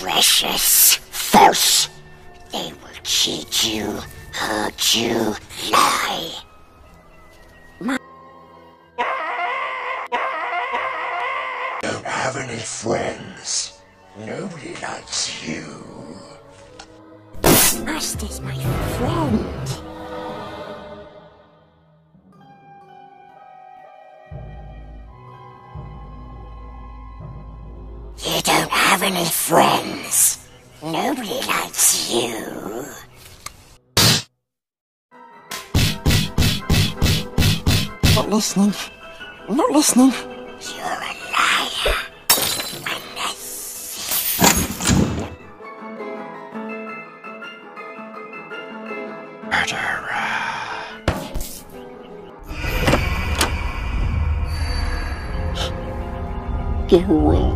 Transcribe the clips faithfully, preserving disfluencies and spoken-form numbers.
precious. False. They will cheat you, hurt you, lie. My don't have any friends. Nobody likes you. This master's my friend. You don't have any friends. Nobody likes you. Not listening. Not listening. You're a liar. And a thief. Murderer. Get away.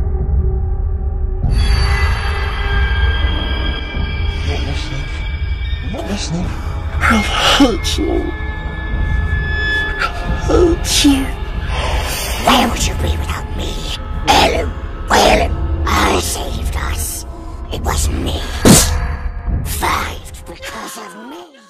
Not listening. Not listening. I hate you. I hate you. Where would you be without me? Ellen, Ellen, I saved us. It was me. Survived because of me.